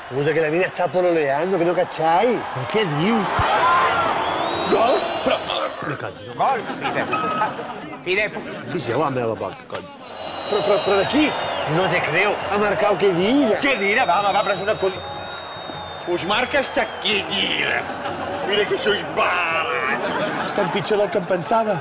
Puta, que la mina está pololeando, que no cacháis. Però què dius? Gol? Però... Gol, Fide. Vigeu la meva boca, cony. Però de qui? No te creo. Ha marcado Kedira. Kedira, va, pero es una cosa... Us marca hasta Kedira. Mira que sois baratos. Estem pitjor del que em pensava.